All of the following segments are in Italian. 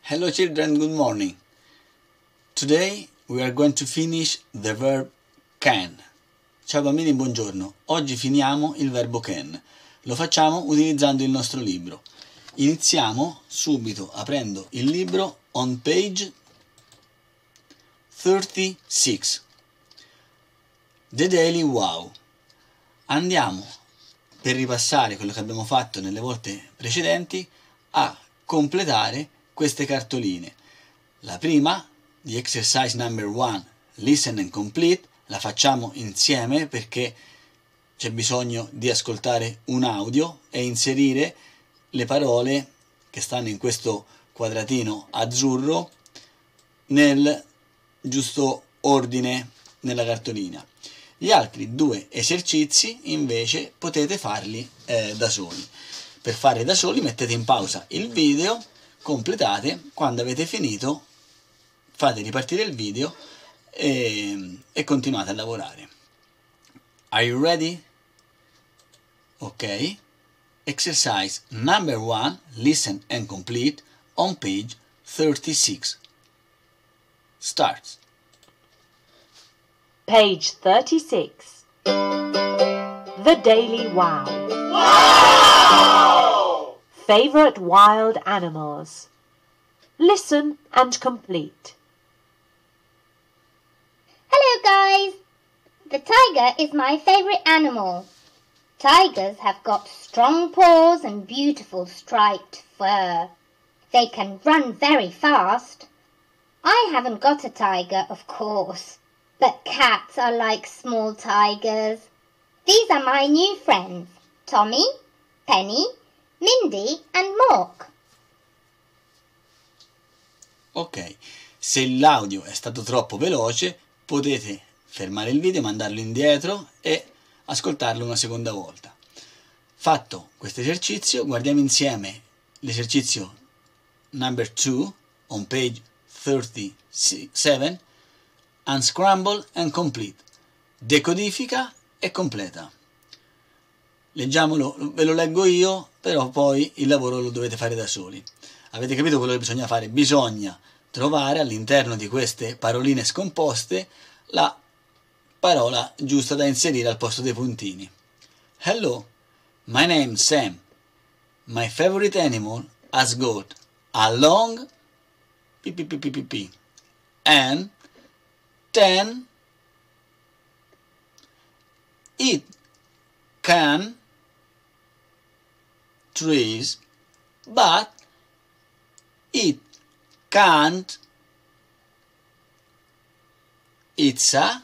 Hello children, good morning. Today we are going to finish the verb can. Ciao bambini, buongiorno. Oggi finiamo il verbo can. Lo facciamo utilizzando il nostro libro. Iniziamo subito aprendo il libro on page 36. The Daily Wow. Andiamo, per ripassare quello che abbiamo fatto nelle volte precedenti, a completare queste cartoline. La prima, di exercise number 1, listen and complete, la facciamo insieme perché c'è bisogno di ascoltare un audio e inserire le parole che stanno in questo quadratino azzurro nel giusto ordine nella cartolina. Gli altri due esercizi invece potete farli da soli. Per fare da soli mettete in pausa il video, completate, quando avete finito fate ripartire il video e continuate a lavorare. Are you ready? Ok. Exercise number 1, listen and complete, on page 36. Starts. Page 36. The Daily Wow. Wow! Favorite wild animals. Listen and complete. Hello guys! The tiger is my favorite animal. Tigers have got strong paws and beautiful striped fur. They can run very fast. I haven't got a tiger, of course, but cats are like small tigers. These are my new friends, Tommy, Penny, Mindy and Mork. Ok, se l'audio è stato troppo veloce potete fermare il video, mandarlo indietro e ascoltarlo una seconda volta. Fatto questo esercizio, guardiamo insieme l'esercizio number 2 on page 37, unscramble and complete, decodifica e completa. Leggiamolo, ve lo leggo io, però poi il lavoro lo dovete fare da soli. Avete capito quello che bisogna fare? Bisogna trovare all'interno di queste paroline scomposte la parola giusta da inserire al posto dei puntini. Hello, my name's Sam. My favorite animal has got a long p and 10. It can trees, but it can't. It's a.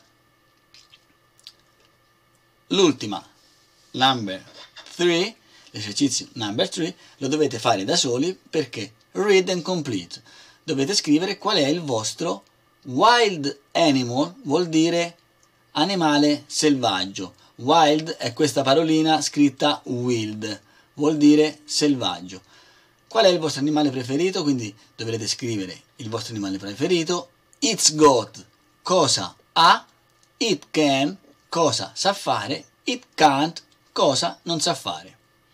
L'ultima, number 3, l'esercizio number 3, lo dovete fare da soli perché read and complete. Dovete scrivere qual è il vostro wild animal, vuol dire animale selvaggio. Wild è questa parolina scritta wild, vuol dire selvaggio. Qual è il vostro animale preferito? Quindi dovrete scrivere il vostro animale preferito. It's got, cosa ha. It can, cosa sa fare. It can't, cosa non sa fare.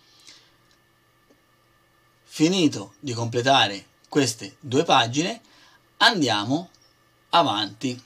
Finito di completare queste due pagine, andiamo avanti.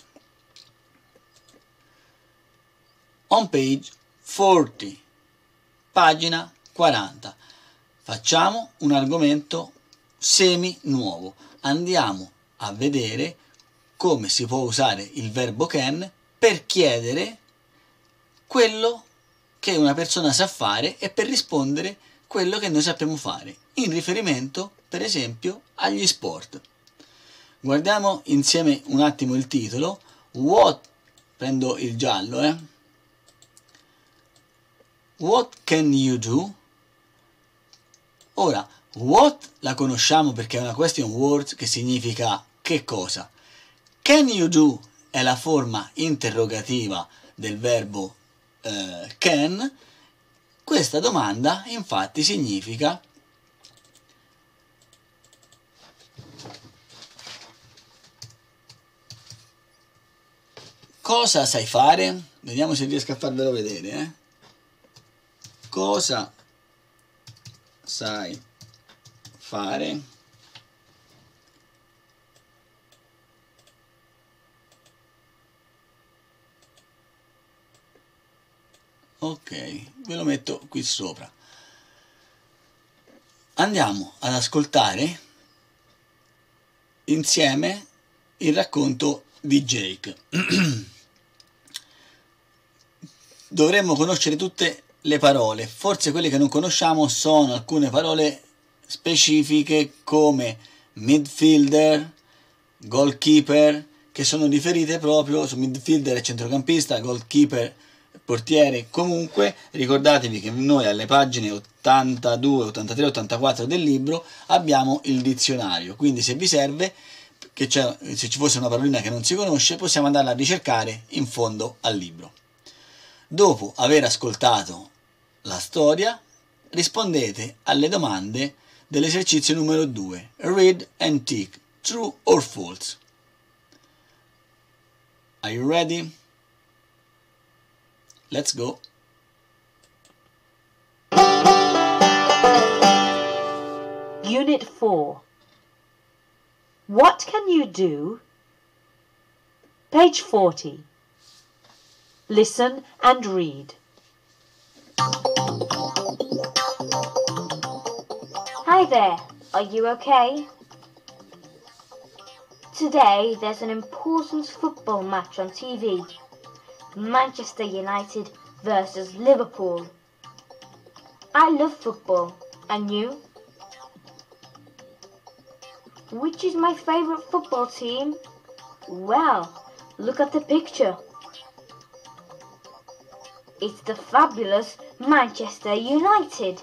On page 40, pagina 40. Facciamo un argomento semi nuovo. Andiamo a vedere come si può usare il verbo can per chiedere quello che una persona sa fare e per rispondere quello che noi sappiamo fare, in riferimento per esempio agli sport. Guardiamo insieme un attimo il titolo. What, prendo il giallo, What can you do? Ora, what la conosciamo perché è una question word che significa che cosa. Can you do è la forma interrogativa del verbo can. Questa domanda infatti significa cosa sai fare? Vediamo se riesco a farvelo vedere. Cosa sai fare? Ok, ve lo metto qui sopra. Andiamo ad ascoltare insieme il racconto di Jake. Dovremmo conoscere tutte le parole, forse quelle che non conosciamo sono alcune parole specifiche come midfielder, goalkeeper, che sono riferite proprio su midfielder e centrocampista, goalkeeper portiere. Comunque ricordatevi che noi alle pagine 82, 83, 84 del libro abbiamo il dizionario, quindi se vi serve, se ci fosse una parolina che non si conosce, possiamo andarla a ricercare in fondo al libro. Dopo aver ascoltato la storia, rispondete alle domande dell'esercizio numero 2. Read and tick, true or false. Are you ready? Let's go. Unit 4. What can you do? Page 40. Listen and read. Hi there, are you okay? Today there's an important football match on TV. Manchester United versus Liverpool. I love football, and you? Which is my favourite football team? Well, look at the picture. It's the fabulous Manchester United.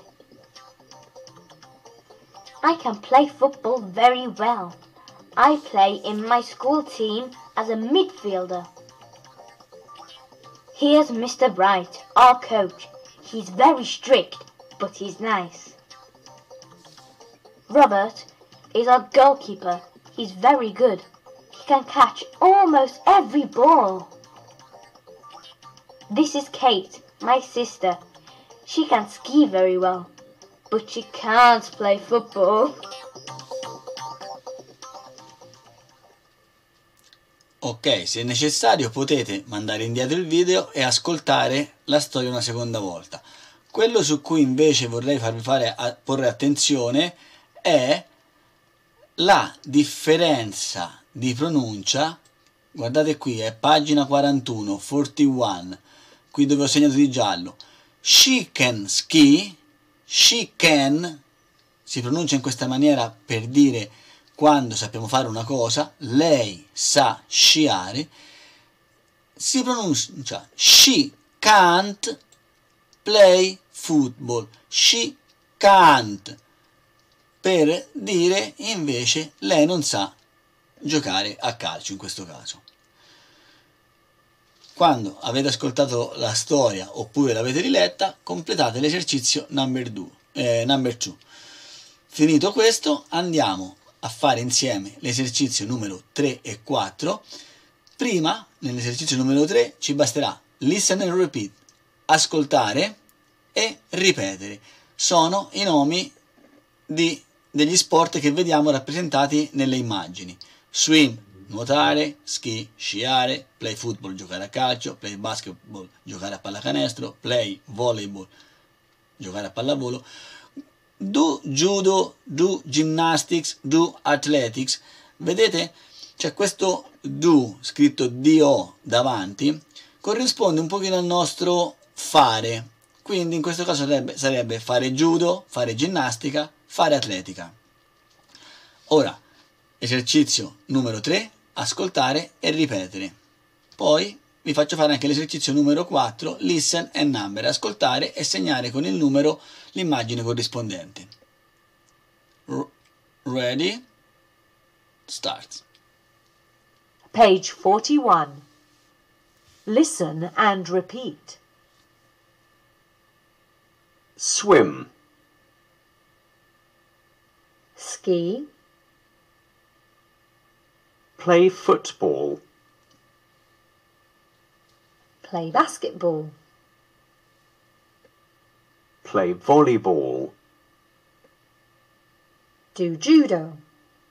I can play football very well. I play in my school team as a midfielder. Here's Mr. Bright, our coach. He's very strict, but he's nice. Robert is our goalkeeper. He's very good. He can catch almost every ball. This is Kate, my sister. She can ski very well, but she can't play football. Ok, se necessario potete mandare indietro il video e ascoltare la storia una seconda volta. Quello su cui invece vorrei farvi porre attenzione è la differenza di pronuncia. Guardate qui, è pagina 41, 41, qui dove ho segnato di giallo. She can ski, she can, si pronuncia in questa maniera per dire quando sappiamo fare una cosa, lei sa sciare, si pronuncia she can't play football, she can't, per dire invece lei non sa giocare a calcio in questo caso. Quando avete ascoltato la storia oppure l'avete riletta, completate l'esercizio number 2. Finito questo, andiamo a fare insieme l'esercizio numero 3 e 4. Prima, nell'esercizio numero 3, ci basterà listen and repeat, ascoltare e ripetere. Sono i nomi degli sport che vediamo rappresentati nelle immagini. Swim, nuotare, ski, sciare, play football, giocare a calcio, play basketball, giocare a pallacanestro, play volleyball, giocare a pallavolo, do judo, do gymnastics, do athletics. Vedete? C'è questo do scritto do davanti, corrisponde un pochino al nostro fare, quindi in questo caso sarebbe fare judo, fare ginnastica, fare atletica. Ora, esercizio numero 3, ascoltare e ripetere. Poi vi faccio fare anche l'esercizio numero 4, listen and number, ascoltare e segnare con il numero l'immagine corrispondente. Ready? Start. Page 41. Listen and repeat. Swim, Ski, play football, play basketball, play volleyball, do judo,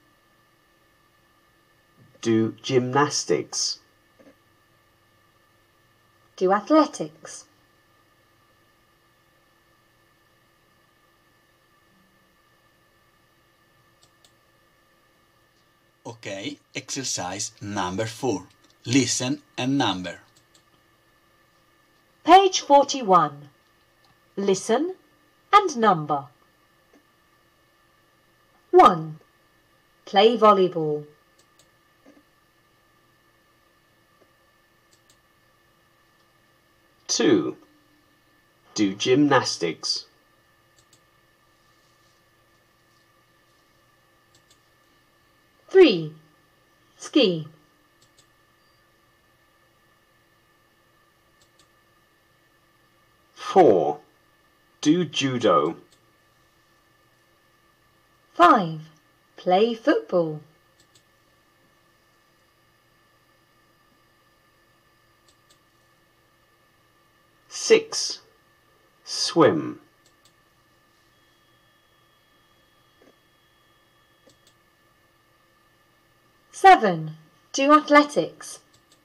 do gymnastics, do athletics, Ok, exercise number 4. Listen and number. Page 41. Listen and number. 1. Play volleyball. 2. Do gymnastics. 3. Ski. 4. Do judo. 5. Play football. 6. Swim. 7. Do athletics.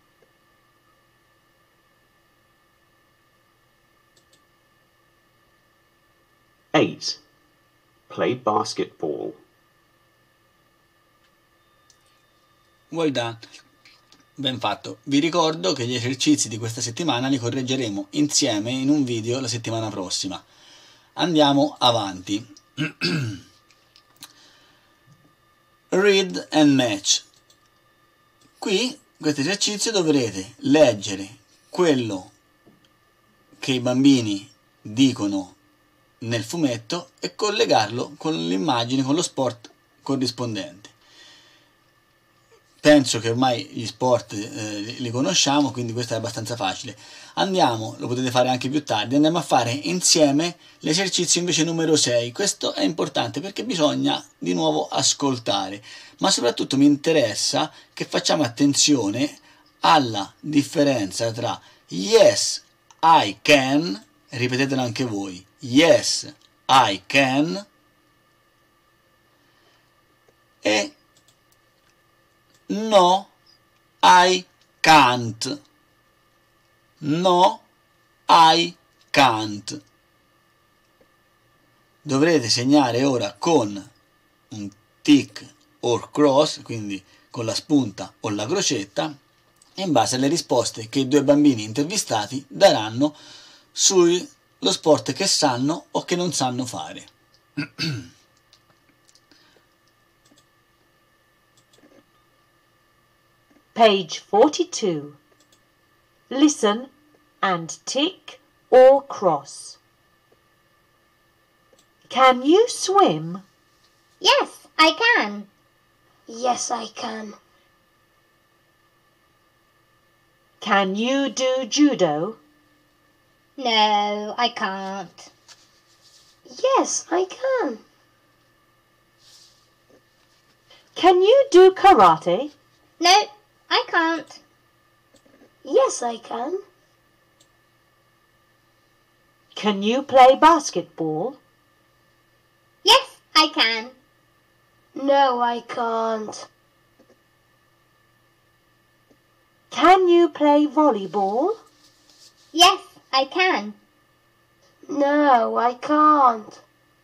8. Play basketball. Well done. Ben fatto. Vi ricordo che gli esercizi di questa settimana li correggeremo insieme in un video la settimana prossima. Andiamo avanti. Read and match. Qui, questo esercizio, dovrete leggere quello che i bambini dicono nel fumetto e collegarlo con l'immagine, con lo sport corrispondente. Penso che ormai gli sport li conosciamo, quindi questo è abbastanza facile. Andiamo, lo potete fare anche più tardi, andiamo a fare insieme l'esercizio invece numero 6. Questo è importante perché bisogna di nuovo ascoltare, ma soprattutto mi interessa che facciamo attenzione alla differenza tra yes, I can, ripetetelo anche voi, yes, I can, e no, I can't. No, I can't. Dovrete segnare ora con un tick or cross, quindi con la spunta o la crocetta, in base alle risposte che i due bambini intervistati daranno sullo sport che sanno o che non sanno fare. Page 42. Listen and tick or cross. Can you swim? Yes, I can. Yes, I can. Can you do judo? No, I can't. Yes, I can. Can you do karate? No, I can't. Yes, I can. Can you play basketball? Yes, I can. No, I can't. Can you play volleyball? Yes, I can. No, I can't.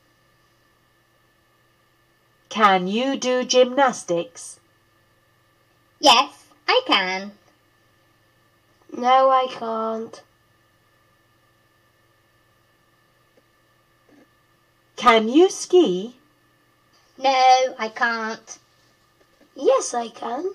Can you do gymnastics? Yes, I can. No, I can't. Can you ski? No, I can't. Yes, I can.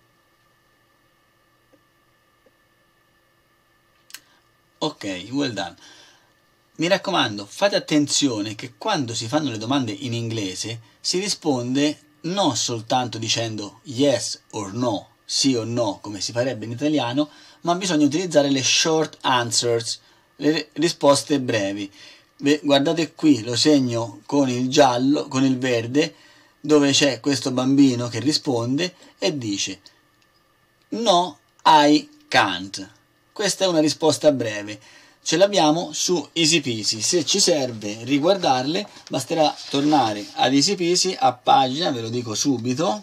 Ok, well done. Mi raccomando, fate attenzione che quando si fanno le domande in inglese si risponde non soltanto dicendo yes or no, sì o no, come si farebbe in italiano, ma bisogna utilizzare le short answers, le risposte brevi. Guardate qui, lo segno con il giallo, con il verde, dove c'è questo bambino che risponde e dice no, I can't. Questa è una risposta breve. Ce l'abbiamo su Easy Peasy. Se ci serve riguardarle, basterà tornare ad Easy Peasy a pagina, ve lo dico subito,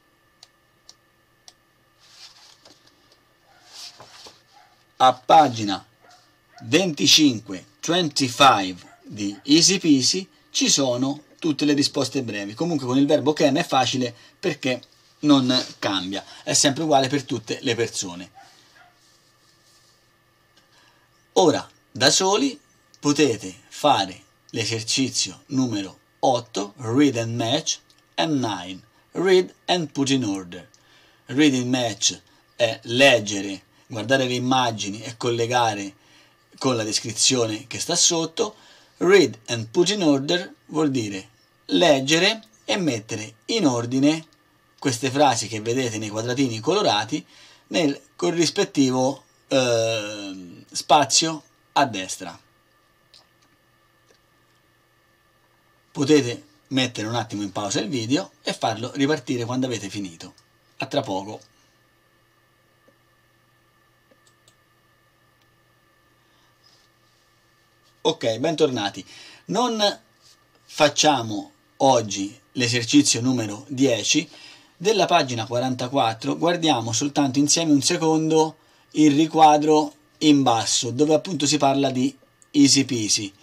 a pagina 25 di Easy Peasy ci sono tutte le risposte brevi. Comunque con il verbo can è facile perché non cambia, è sempre uguale per tutte le persone. Ora, da soli, potete fare l'esercizio numero 8, Read and Match, e 9, Read and Put in Order. Read and Match è leggere, guardare le immagini e collegare con la descrizione che sta sotto. Read and Put in Order vuol dire leggere e mettere in ordine queste frasi che vedete nei quadratini colorati nel corrispettivo spazio a destra. Potete mettere un attimo in pausa il video e farlo ripartire quando avete finito. A tra poco. Ok, bentornati. Non facciamo oggi l'esercizio numero 10 della pagina 44, guardiamo soltanto insieme un secondo il riquadro in basso dove appunto si parla di easy peasy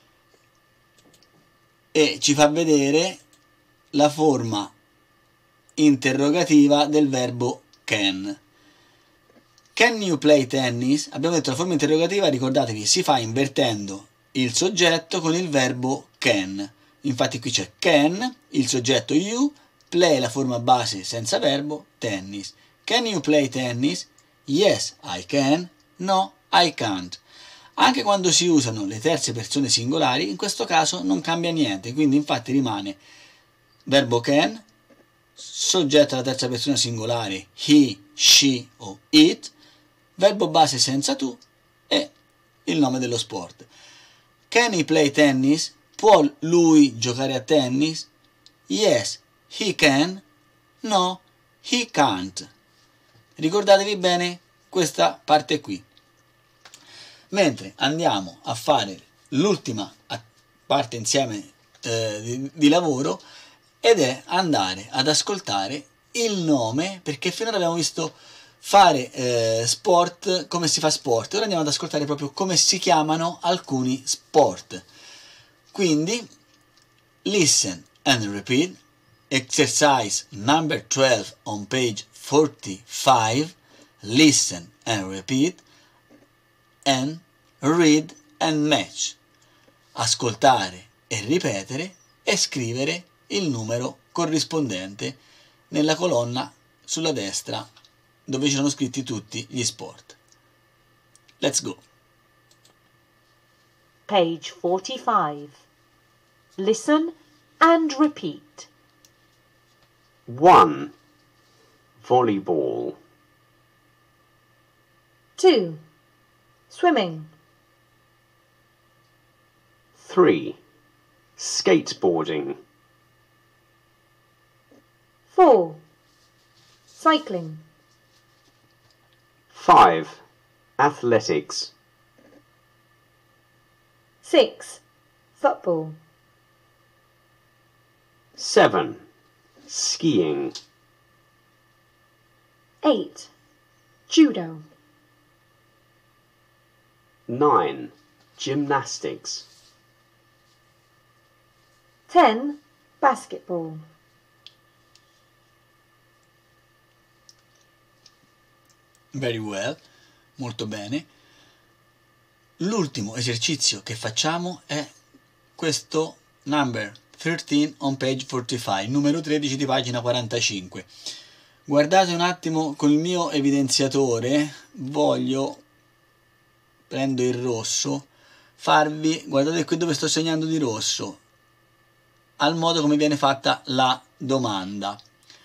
e ci fa vedere la forma interrogativa del verbo can. Can you play tennis? Abbiamo detto la forma interrogativa, ricordatevi, si fa invertendo il soggetto con il verbo can. Infatti qui c'è can, il soggetto you, play la forma base senza verbo, tennis. Can you play tennis? Yes, I can. No, I can't. Anche quando si usano le terze persone singolari, in questo caso non cambia niente, quindi infatti rimane verbo can, soggetto alla terza persona singolare, he, she o it, verbo base senza tu e il nome dello sport. Can he play tennis? Può lui giocare a tennis? Yes, he can. No, he can't. Ricordatevi bene questa parte qui. Mentre andiamo a fare l'ultima parte insieme di lavoro, ed è andare ad ascoltare il nome, perché finora abbiamo visto fare sport, come si fa sport. Ora andiamo ad ascoltare proprio come si chiamano alcuni sport. Quindi listen and repeat, exercise number 12 on page 45, listen and repeat and read and match. Ascoltare e ripetere e scrivere il numero corrispondente nella colonna sulla destra dove ci sono scritti tutti gli sport. Let's go. Page 45. Listen and repeat. 1. Volleyball. 2. Swimming. 3. Skateboarding. 4. Cycling. 5. Athletics. 6. Football. 7. Skiing. 8. Judo. 9. Gymnastics. 10. Basketball. Very well, molto bene. L'ultimo esercizio che facciamo è questo number 13 on page 45, numero 13 di pagina 45. Guardate un attimo col mio evidenziatore, prendo il rosso, farvi, guardate qui dove sto segnando di rosso, al modo come viene fatta la domanda.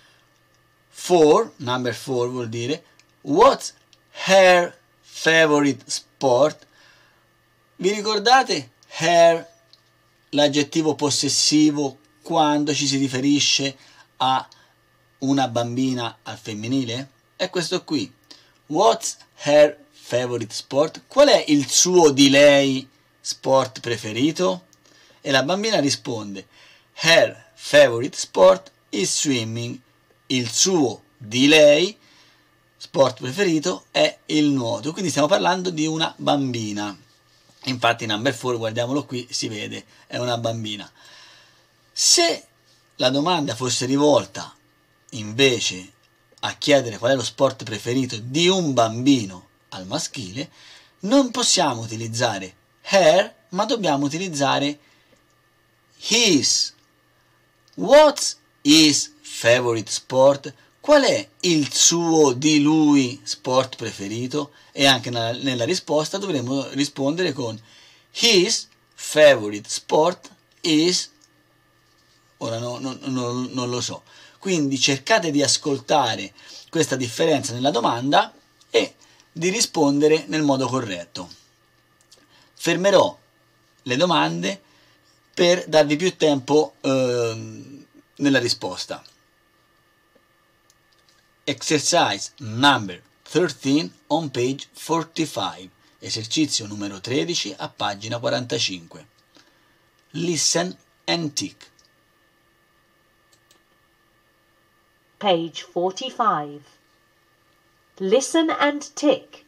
Number 4 vuol dire what's her favorite sport? Vi ricordate her, l'aggettivo possessivo quando ci si riferisce a una bambina al femminile? È questo qui. What's her favorite sport? Qual è il suo di lei sport preferito? E la bambina risponde her favorite sport is swimming. Il suo di lei sport preferito è il nuoto. Quindi stiamo parlando di una bambina. Infatti number 4, guardiamolo qui, si vede, è una bambina. Se la domanda fosse rivolta invece a chiedere qual è lo sport preferito di un bambino al maschile, non possiamo utilizzare her, ma dobbiamo utilizzare his. What's his favorite sport? Qual è il suo, di lui, sport preferito? E anche nella risposta dovremo rispondere con his favorite sport is... Ora non lo so. Quindi cercate di ascoltare questa differenza nella domanda e di rispondere nel modo corretto. Fermerò le domande per darvi più tempo nella risposta. Exercise number 13 on page 45. Esercizio numero 13 a pagina 45. Listen and tick. Page 45. Listen and tick.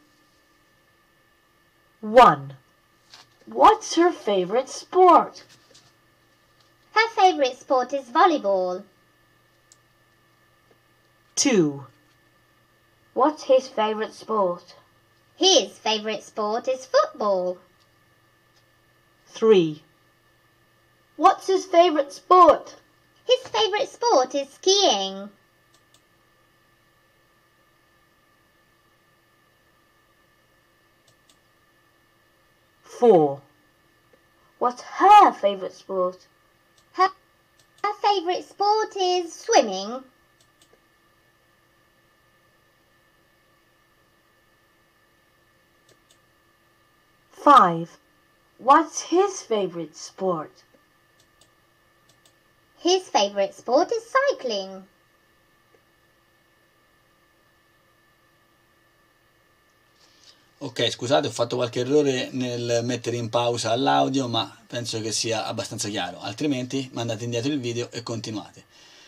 1. What's her favorite sport? Her favourite sport is volleyball. 2. What's his favorite sport? His favourite sport is football. 3. What's his favorite sport? His favourite sport is skiing. 4. What's her favorite sport? Her favourite sport is swimming. 5. What's his favorite sport? His favourite sport is cycling. Ok, scusate, ho fatto qualche errore nel mettere in pausa l'audio, ma penso che sia abbastanza chiaro, altrimenti mandate indietro il video e continuate.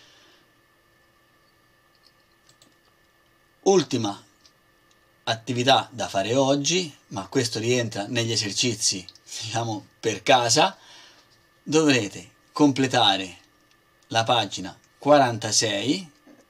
Ultima attività da fare oggi, ma questo rientra negli esercizi, diciamo, per casa. Dovrete completare la pagina 46,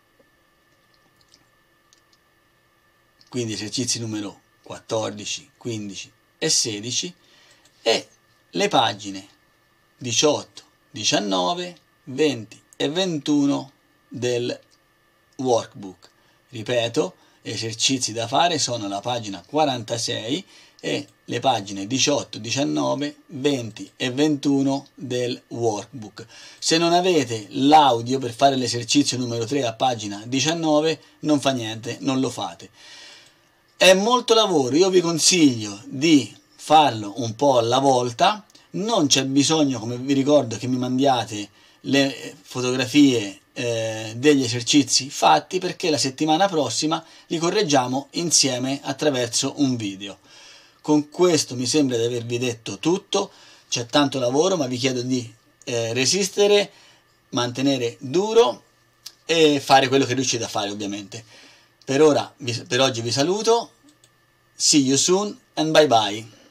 quindi esercizi numero 14, 15 e 16, e le pagine 18, 19, 20 e 21 del workbook. Ripeto, esercizi da fare sono la pagina 46 e le pagine 18, 19, 20 e 21 del workbook. Se non avete l'audio per fare l'esercizio numero 3 a pagina 19, non fa niente, non lo fate. È molto lavoro, io vi consiglio di farlo un po' alla volta, non c'è bisogno, come vi ricordo, che mi mandiate le fotografie degli esercizi fatti, perché la settimana prossima li correggiamo insieme attraverso un video. Con questo mi sembra di avervi detto tutto, c'è tanto lavoro, ma vi chiedo di resistere, mantenere duro e fare quello che riuscite a fare, ovviamente. Per oggi vi saluto, see you soon and bye bye.